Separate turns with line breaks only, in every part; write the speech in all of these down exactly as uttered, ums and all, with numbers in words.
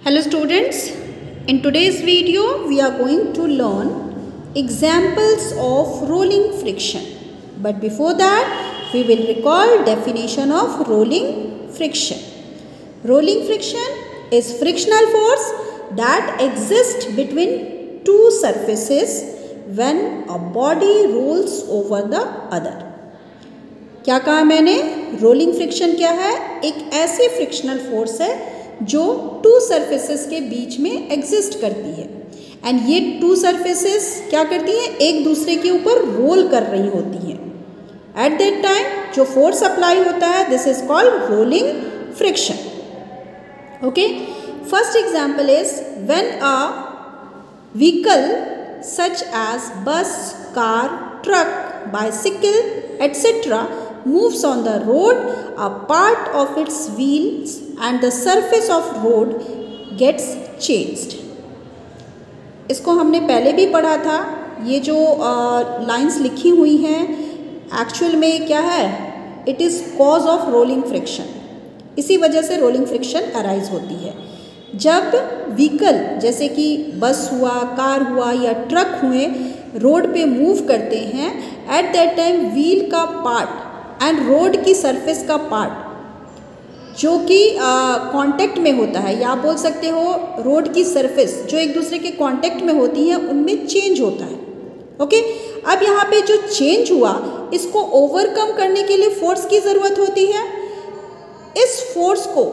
Hello students, in today's video we are going to learn examples of rolling friction. But before that we will recall definition of rolling friction. Rolling friction is frictional force that exists between two surfaces when a body rolls over the other. क्या कहा मैंने? Rolling friction क्या है? एक ऐसी frictional force है जो to surfaces के बीच में एग्जिस्ट करती है एंड ये टू सरफेसेस क्या करती हैं? एक दूसरे के ऊपर रोल कर रही होती हैं. एट दैट टाइम जो फोर्स अप्लाई होता है this is called rolling friction. Okay, first example is when a vehicle such as bus, car, truck, bicycle, et cetera moves on the road, a part of its wheels and the surface of road gets changed. इसको हमने पहले भी पढ़ा था. ये जो lines uh, लिखी हुई हैं एक्चुअल में क्या है? It is cause of rolling friction. इसी वजह से रोलिंग फ्रिक्शन अराइज होती है. जब व्हीकल जैसे कि बस हुआ, कार हुआ या ट्रक हुए रोड पे मूव करते हैं, एट दैट टाइम व्हील का पार्ट एंड रोड की सरफेस का पार्ट जो कि कांटेक्ट में होता है, या आप बोल सकते हो रोड की सरफेस जो एक दूसरे के कांटेक्ट में होती हैं उनमें चेंज होता है. ओके, अब यहाँ पे जो चेंज हुआ इसको ओवरकम करने के लिए फोर्स की ज़रूरत होती है. इस फोर्स को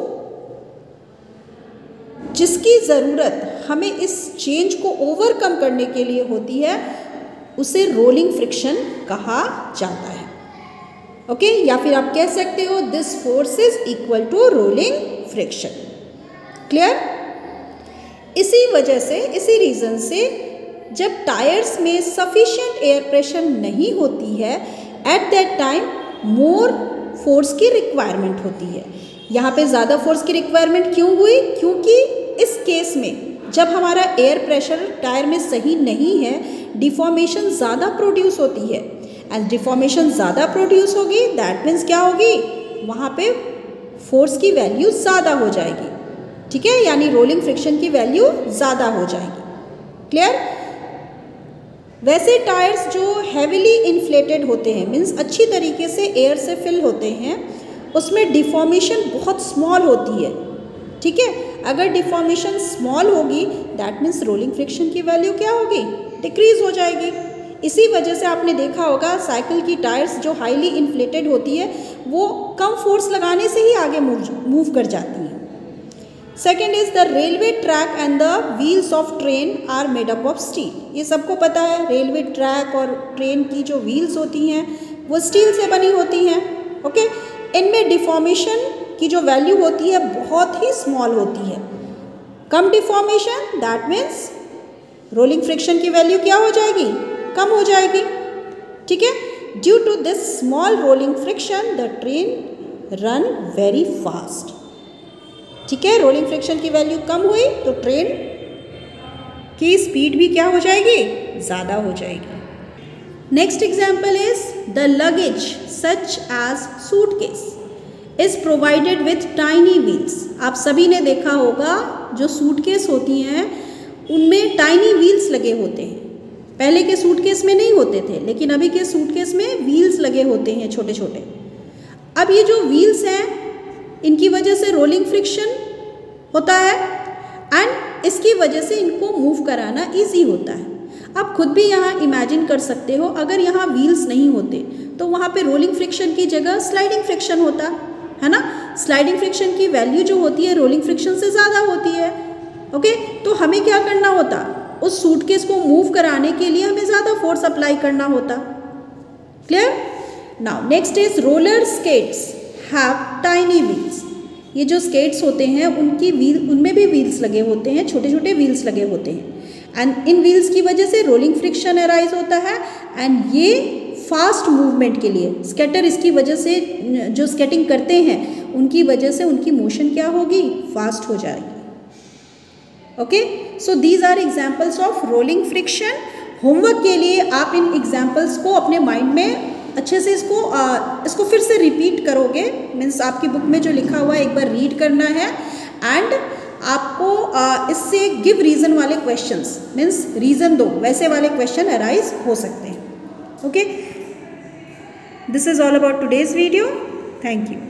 जिसकी ज़रूरत हमें इस चेंज को ओवरकम करने के लिए होती है उसे रोलिंग फ्रिक्शन कहा जाता है. Okay okay? या फिर आप कह सकते हो this force is equal to rolling friction. Clear? इसी वजह से, इसी रीज़न से जब टायर्स में सफिशिएंट एयर प्रेशर नहीं होती है at that time more force की रिक्वायरमेंट होती है. यहाँ पे ज़्यादा फोर्स की रिक्वायरमेंट क्यों हुई? क्योंकि इस केस में जब हमारा एयर प्रेशर टायर में सही नहीं है डिफॉर्मेशन ज़्यादा प्रोड्यूस होती है एंड डिफॉर्मेशन ज़्यादा प्रोड्यूस होगी दैट मीन्स क्या होगी? वहाँ पे फोर्स की वैल्यू ज़्यादा हो जाएगी. ठीक है, यानी रोलिंग फ्रिक्शन की वैल्यू ज़्यादा हो जाएगी. क्लियर? वैसे टायर्स जो हैविली इन्फ्लेटेड होते हैं मीन्स अच्छी तरीके से एयर से फिल होते हैं उसमें डिफॉर्मेशन बहुत स्मॉल होती है. ठीक है, अगर डिफॉर्मेशन स्मॉल होगी दैट मीन्स रोलिंग फ्रिक्शन की वैल्यू क्या होगी? डिक्रीज हो जाएगी. इसी वजह से आपने देखा होगा साइकिल की टायर्स जो हाईली इन्फ्लेटेड होती है वो कम फोर्स लगाने से ही आगे मूव मूव कर जाती हैं. Second is the railway track and the wheels of train are made up of steel. ये सबको पता है रेलवे ट्रैक और ट्रेन की जो व्हील्स होती हैं वो स्टील से बनी होती हैं. Okay okay? इनमें डिफॉर्मेशन की जो वैल्यू होती है बहुत ही स्मॉल होती है. कम deformation that means rolling friction की वैल्यू क्या हो जाएगी? कम हो जाएगी. ठीक है, due to this small rolling friction the train run very fast. ठीक है, रोलिंग फ्रिक्शन की वैल्यू कम हुई तो ट्रेन की स्पीड भी क्या हो जाएगी? ज़्यादा हो जाएगी. Next example is the luggage such as suitcase is provided with tiny wheels. आप सभी ने देखा होगा जो सूटकेस होती हैं उनमें टाइनी व्हील्स लगे होते हैं. पहले के सूटकेस में नहीं होते थे लेकिन अभी के सूटकेस में व्हील्स लगे होते हैं छोटे छोटे. अब ये जो व्हील्स हैं इनकी वजह से रोलिंग फ्रिक्शन होता है एंड इसकी वजह से इनको मूव कराना इजी होता है. आप खुद भी यहाँ इमेजिन कर सकते हो अगर यहाँ व्हील्स नहीं होते तो वहाँ पे रोलिंग फ्रिक्शन की जगह स्लाइडिंग फ्रिक्शन होता है ना. स्लाइडिंग फ्रिक्शन की वैल्यू जो होती है रोलिंग फ्रिक्शन से ज़्यादा होती है. Okay okay? तो हमें क्या करना होता? उस सूटकेस को मूव कराने के लिए हमें ज़्यादा फोर्स अप्लाई करना होता. Clear? Now next is roller skates have tiny wheels. ये जो स्केट्स होते हैं उनकी व्हील उनमें भी व्हील्स लगे होते हैं, छोटे छोटे व्हील्स लगे होते हैं एंड इन व्हील्स की वजह से रोलिंग फ्रिक्शन अराइज होता है एंड ये फास्ट मूवमेंट के लिए स्केटर इसकी वजह से जो स्केटिंग करते हैं उनकी वजह से उनकी मोशन क्या होगी? फास्ट हो जाएगी. Okay, so these are examples of rolling friction. Homework के लिए आप इन एग्जाम्पल्स को अपने माइंड में अच्छे से इसको आ, इसको फिर से रिपीट करोगे. मीन्स आपकी बुक में जो लिखा हुआ है एक बार रीड करना है एंड आपको uh, इससे गिव रीज़न वाले क्वेश्चंस मीन्स रीज़न दो वैसे वाले क्वेश्चन अराइज हो सकते हैं. Okay, this is all about today's video. Thank you.